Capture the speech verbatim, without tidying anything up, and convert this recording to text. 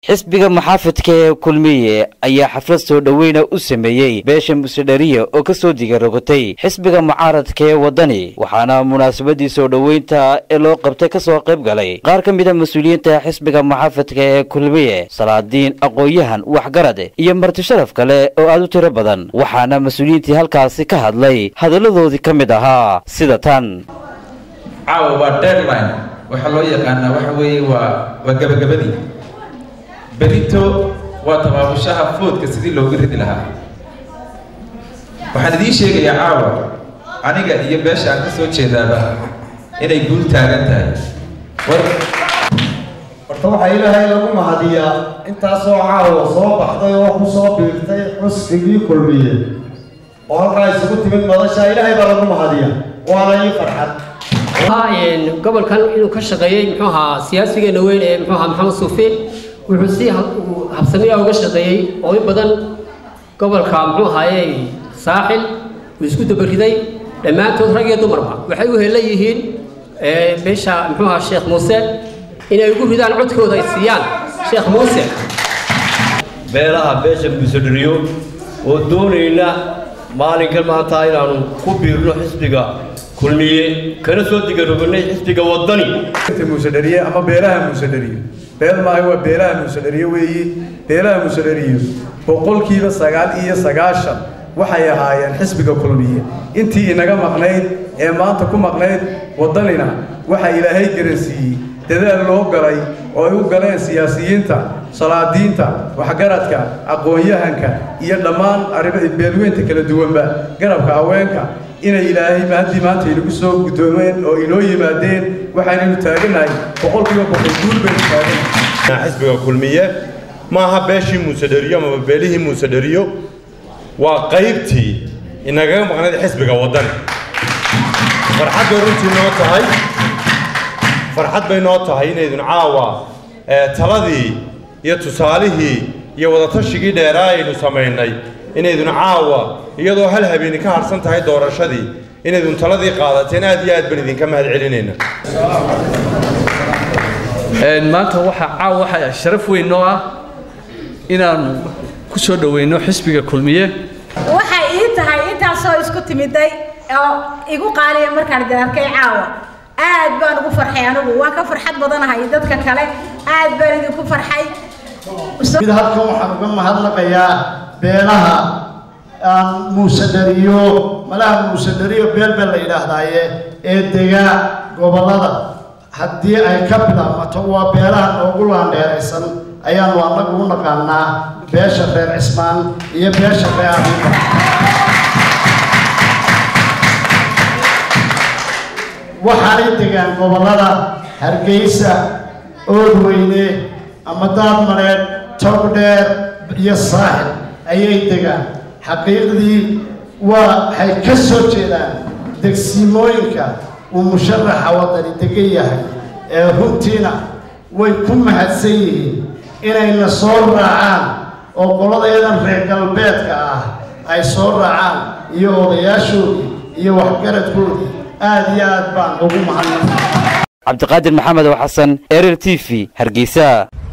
xisbiga muxaafidka ee kulmiye ayaa xaflad soo dhaweyn u sameeyay beesha musadariya oo ka soo diga rogotay xisbiga mucaaradka ee wadani waxaana munaasabadii soo dhaweynta ee loo qabtay ka soo qayb galay qaar ka mid ah mas'uuliyiinta xisbiga muxaafidka ee kulmiye salaadiin aqoonyahan waxgarad iyo marti sharaf kale oo aad u tiro badan waxaana mas'uuliyiintii halkaasi ka hadlay hadaladoodii ka mid ahaa sida tan caawa waa deadline waxa loo yaqaanaa waxa weeye waa waa gabagabadii berito waa tabaabushaha foodka sidii loogu ridi lahaa waxaan idiin sheegayaa caawa aniga iyo beesha aan ka soo jeedaaba inay guul taagan tahay war horta waxaa ilaahay lagu mahadiyaa intaasoo caawa soo baxday oo ku soo biirtay xusbigii kulmiye oo halkaa isugu timid madasha ilaahay baa lagu mahadiyaa waana ii farxad gobolkan inuu ka shaqeeyay muxuu ahaa siyaasigeena weyn ee muxuu ahaa maxamed suufiin wuxuu si habsamiya uga shaqeeyay oo in badan gobolka muxuu ahaayey saaxil uu isku dabariday dhammaantood rag iyo dumarba waxay u helan yihiin beesha muxuu ahaa sheekh muuse inay ugu ridaan codkooda ay siiyaan sheekh muuse beelaha beesha musadariyo oo doonayna maalinkan maanta inaanu ku biirno xisbiga kulmiye kana soo digarognay xisbiga wadani musadariye ama beelaha musadariyo beel maahay waa beelaha musadariyo weeyi beelaha musadariyo boqolkiiba sagaal iyo sagaashan waxay ahaayeen xisbiga kulmiye intii inaga maqnayd ee maanta ku maqnayd wadanina waxa ilaahay garansiiyey dadaal loo galay oo ay u galeen siyaasiyiinta salaadiinta waxgaradka aqoonyahanka iyo dhammaan arrimaha beelweynta kala duwanba garabka haweenka inay ilaahay maadii maanta inagu soo gudoomeen oo inoo yimaadeen waxaanaynu taaganahay boqolkiiba boqol guul baynu taaganahay xisbiga kulmiye maaha beeshii musadariyo ama beelihii musadariyo waa qaybtii inagaga maqnayd xisbiga wadani farxad bay runtii noo tahay farxad bay noo tahay inaydun caawa taladii iyo tusaalihii iyo wadatashigai dheeraa aynu samaynay inaydun caawa iyadoo hal habeeni ka harsan tahay doorashadii inaydun taladii qaadateen aad iyo aad baan idinka mahad celinayna maanta waxa caawa waxa sharaf weyn noo ah inaanu ku soo dhaweyno xisbiga kulmiye waxay ii tahay intaasoo isku timiday oo igu qaaliya markaan arkay caawa aad baan ugu farxay anigu waan ka farxad badanahay dadka kale aad baan idinku farxay mid halkan waxaan uga mahadnaqayaa beelaha aan musadariyo malaha musadariyo beel beel la yidhaahdaaye ee degaa gobollada haddii ay ka bilaabmato waa beelaha noogu laandheeraysan ayaanu annagu u naqaanaa beesha reer cismaan iyo beesha reer abiiba waxaanay degaan gobollada hargeysa oodweyne ama daadmareed togdheer iyo saaxil ayay degaan xaqiiqdii waxay ka soo jeedaan degsimooyinka uu musharaxa wadani degan yahay ee runtiina way ku mahadsan yihiin inayna soo raacaan oo qoladayadan reer galbeedka ah ay soo raacaan iyo odayaashoodii iyo waxgaradkoodii aad iyo aad baan ugu mahadnaqay cabdiqaadir maxamed oo xasan erer t v hargeysa.